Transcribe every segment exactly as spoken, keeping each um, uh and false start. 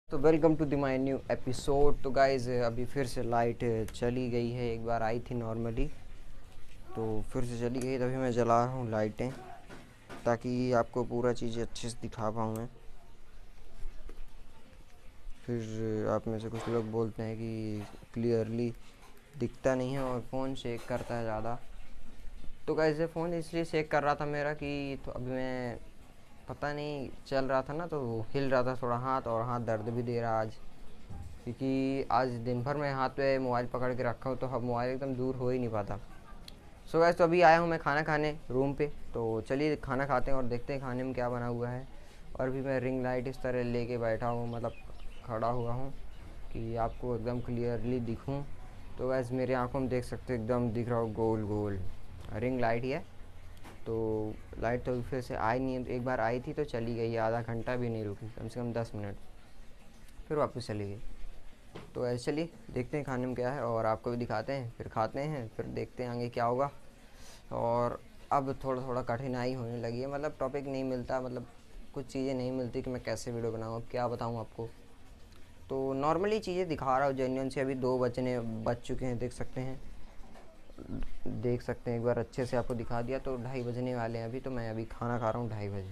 तो welcome to the my new episode. तो guys अभी फिर से लाइट चली गई है। एक बार आई थी नॉर्मली, तो फिर से चली गई। तभी मैं जला रहा हूँ लाइटें ताकि आपको पूरा चीज़ अच्छे से दिखा पाऊँ मैं। फिर आप में से कुछ लोग बोलते हैं कि क्लियरली दिखता नहीं है और फ़ोन शेक करता है ज़्यादा। तो गाइज़ फ़ोन इसलिए शेक कर रहा था मेरा कि तो अभी मैं पता नहीं चल रहा था ना, तो हिल रहा था थोड़ा हाथ, और हाथ दर्द भी दे रहा आज, क्योंकि आज दिन भर मैं हाथ पे मोबाइल पकड़ के रखा हूँ, तो अब मोबाइल एकदम दूर हो ही नहीं पाता। सो गाइस, तो अभी आया हूँ मैं खाना खाने रूम पे। तो चलिए खाना खाते हैं और देखते हैं खाने में क्या बना हुआ है। और भी मैं रिंग लाइट इस तरह लेके बैठा हूँ, मतलब खड़ा हुआ हूँ कि आपको एकदम क्लियरली दिखूँ। तो गाइस मेरी आंखों में देख सकते हो, एकदम दिख रहा हो गोल गोल रिंग लाइट ही है। तो लाइट तो फिर से आई नहीं है। एक बार आई थी तो चली गई, आधा घंटा भी नहीं रुकी, कम से कम दस मिनट, फिर वापस चली गई। तो ऐसे चलिए देखते हैं खाने में क्या है और आपको भी दिखाते हैं, फिर खाते हैं, फिर देखते हैं आगे क्या होगा। और अब थोड़ा थोड़ा कठिनाई होने लगी है, मतलब टॉपिक नहीं मिलता, मतलब कुछ चीज़ें नहीं मिलती कि मैं कैसे वीडियो बनाऊँ, अब क्या बताऊँ आपको। तो नॉर्मली चीज़ें दिखा रहा हूँ जेन्युइन से। अभी दो बजने बज चुके हैं, देख सकते हैं देख सकते हैं एक बार अच्छे से आपको दिखा दिया। तो ढाई बजने वाले हैं अभी। तो मैं अभी खाना खा रहा हूँ ढाई बजे,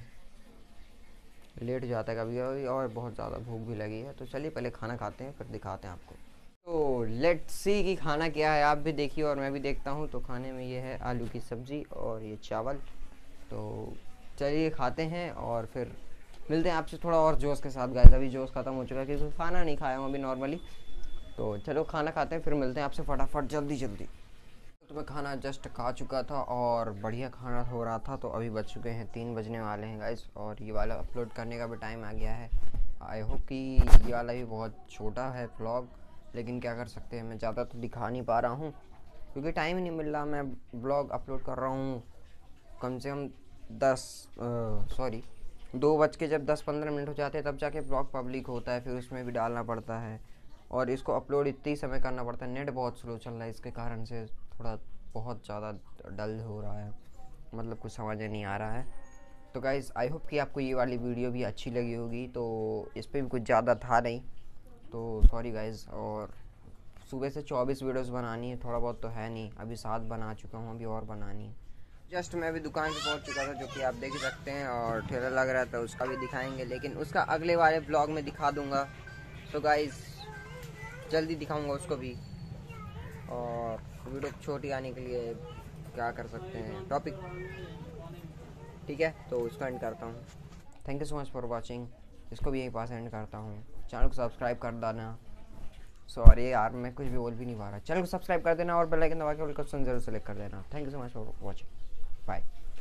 लेट जाता है कभी कभी, और बहुत ज़्यादा भूख भी लगी है। तो चलिए पहले खाना खाते हैं, फिर दिखाते हैं आपको। तो लेट्स सी कि खाना क्या है, आप भी देखिए और मैं भी देखता हूँ। तो खाने में ये है आलू की सब्ज़ी और ये चावल। तो चलिए खाते हैं और फिर मिलते हैं आपसे थोड़ा और जोश के साथ। गाइस अभी जोश ख़त्म हो चुका है क्योंकि खाना नहीं खाया हूँ अभी नॉर्मली। तो चलो खाना खाते हैं, फिर मिलते हैं आपसे फटाफट जल्दी जल्दी। तो मैं खाना जस्ट खा चुका था और बढ़िया खाना हो रहा था। तो अभी बज चुके हैं तीन बजने वाले हैं गाइस, और ये वाला अपलोड करने का भी टाइम आ गया है। आई होप कि ये वाला भी बहुत छोटा है व्लॉग, लेकिन क्या कर सकते हैं, मैं ज़्यादा तो दिखा नहीं पा रहा हूँ क्योंकि टाइम ही नहीं मिल रहा। मैं ब्लॉग अपलोड कर रहा हूँ कम से कम दस सॉरी दो बज के जब दस पंद्रह मिनट हो जाते हैं तब जाके ब्लॉग पब्लिक होता है, फिर उसमें भी डालना पड़ता है और इसको अपलोड इतनी समय करना पड़ता है। नेट बहुत स्लो चल रहा है, इसके कारण से थोड़ा बहुत ज़्यादा डल हो रहा है, मतलब कुछ समझ नहीं आ रहा है। तो गाइज़ आई होप कि आपको ये वाली वीडियो भी अच्छी लगी होगी। तो इस पर भी कुछ ज़्यादा था नहीं, तो सॉरी गाइज़। और सुबह से चौबीस वीडियोस बनानी है, थोड़ा बहुत तो है नहीं, अभी सात बना चुका हूँ, अभी और बनानी है। जस्ट मैं अभी दुकान पे पहुँच चुका था, जो कि आप देख ही सकते हैं, और ठेला लग रहा था उसका भी दिखाएंगे, लेकिन उसका अगले वाले ब्लॉग में दिखा दूँगा। तो गाइज़ जल्दी दिखाऊँगा उसको भी। और वीडियो छोटी आने के लिए क्या कर सकते हैं, टॉपिक ठीक है। तो उसको एंड करता हूँ। Thank you so much for watching. इसको भी यहीं पास एंड करता हूँ। चैनल को सब्सक्राइब कर देना। सॉरी यार, मैं कुछ भी बोल भी नहीं पा रहा। चैनल को सब्सक्राइब कर देना और बेल आइकन दबा के ऑल का ऑप्शन जरूर सेलेक्ट कर देना। Thank you so much for watching. Bye.